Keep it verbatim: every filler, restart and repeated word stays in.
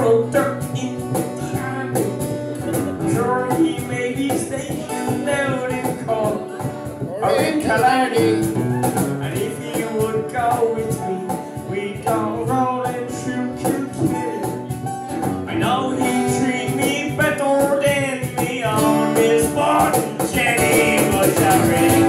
throw dirt in the traffic. Sure, he may be stationed out in Cork or in Killarney. And if he would go with me, we'd go rolling through Kilkenny. I know he'd treat me better than me on this bottom Jenny, but I really